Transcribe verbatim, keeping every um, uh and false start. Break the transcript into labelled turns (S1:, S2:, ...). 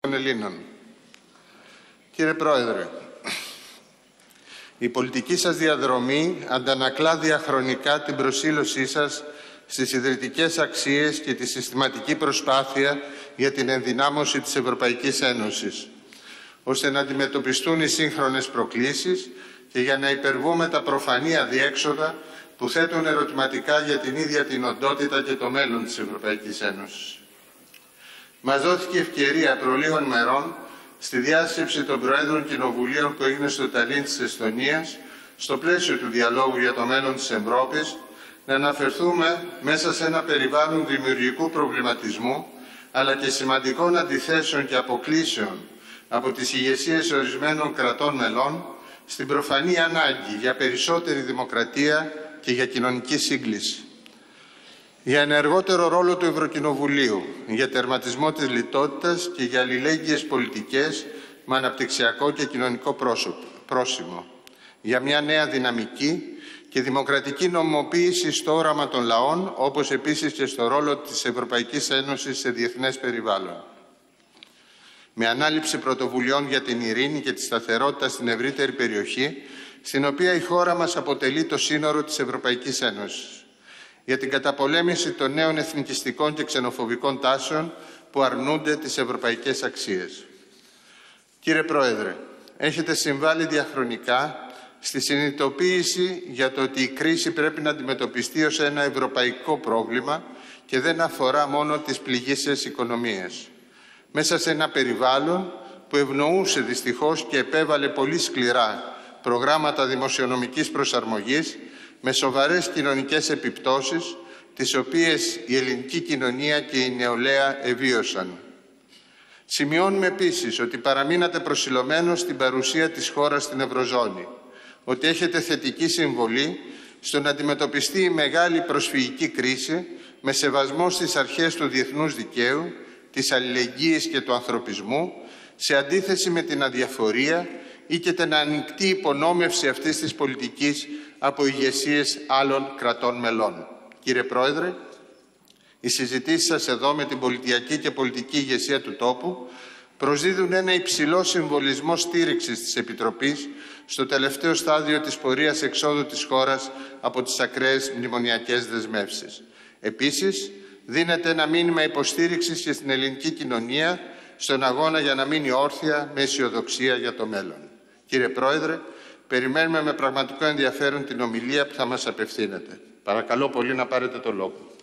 S1: των Ελλήνων. Κύριε Πρόεδρε, η πολιτική σας διαδρομή αντανακλά διαχρονικά την προσήλωσή σας στις ιδρυτικές αξίες και τη συστηματική προσπάθεια για την ενδυνάμωση της Ευρωπαϊκής Ένωσης, ώστε να αντιμετωπιστούν οι σύγχρονες προκλήσεις και για να υπερβούμε τα προφανή αδιέξοδα που θέτουν ερωτηματικά για την ίδια την οντότητα και το μέλλον της Ευρωπαϊκής Ένωσης. Μας δόθηκε ευκαιρία προ λίγων μερών στη διάσκεψη των Προέδρων Κοινοβουλίων που έγινε στο Ταλίν της Εσθονίας, στο πλαίσιο του διαλόγου για το μέλλον της Ευρώπης, να αναφερθούμε μέσα σε ένα περιβάλλον δημιουργικού προβληματισμού, αλλά και σημαντικών αντιθέσεων και αποκλήσεων από τις ηγεσίες ορισμένων κρατών μελών, στην προφανή ανάγκη για περισσότερη δημοκρατία και για κοινωνική σύγκληση. Για ενεργότερο ρόλο του Ευρωκοινοβουλίου, για τερματισμό της λιτότητας και για αλληλέγγυες πολιτικές με αναπτυξιακό και κοινωνικό πρόσημο. Για μια νέα δυναμική και δημοκρατική νομιμοποίηση στο όραμα των λαών, όπως επίσης και στο ρόλο της Ευρωπαϊκής Ένωσης σε διεθνές περιβάλλον. Με ανάληψη πρωτοβουλειών για την ειρήνη και τη σταθερότητα στην ευρύτερη περιοχή, στην οποία η χώρα μας αποτελεί το σύνορο της Ευρωπαϊκής Ένωσης. Για την καταπολέμηση των νέων εθνικιστικών και ξενοφοβικών τάσεων που αρνούνται τις ευρωπαϊκές αξίες. Κύριε Πρόεδρε, έχετε συμβάλει διαχρονικά στη συνειδητοποίηση για το ότι η κρίση πρέπει να αντιμετωπιστεί ως ένα ευρωπαϊκό πρόβλημα και δεν αφορά μόνο τις πληγείσες οικονομίες. Μέσα σε ένα περιβάλλον που ευνοούσε δυστυχώς και επέβαλε πολύ σκληρά προγράμματα δημοσιονομικής προσαρμογής με σοβαρές κοινωνικές επιπτώσεις, τις οποίες η ελληνική κοινωνία και η νεολαία εβίωσαν. Σημειώνουμε επίσης ότι παραμείνατε προσιλωμένος στην παρουσία της χώρας στην Ευρωζώνη, ότι έχετε θετική συμβολή στο να αντιμετωπιστεί η μεγάλη προσφυγική κρίση με σεβασμό στις αρχές του διεθνούς δικαίου, της αλληλεγγύης και του ανθρωπισμού, σε αντίθεση με την αδιαφορία ή και την ανοιχτή υπονόμευση αυτής της πολιτικής από ηγεσίες άλλων κρατών μελών. Κύριε Πρόεδρε, οι συζητήσεις σας εδώ με την πολιτιακή και πολιτική ηγεσία του τόπου προσδίδουν ένα υψηλό συμβολισμό στήριξης της Επιτροπής στο τελευταίο στάδιο της πορείας εξόδου της χώρας από τις ακραίες μνημονιακές δεσμεύσεις. Επίσης, δίνεται ένα μήνυμα υποστήριξης και στην ελληνική κοινωνία στον αγώνα για να μείνει όρθια με αισιοδοξία για το μέλλον. Κύριε Πρόεδρε, περιμένουμε με πραγματικό ενδιαφέρον την ομιλία που θα μας απευθύνετε. Παρακαλώ πολύ να πάρετε το λόγο.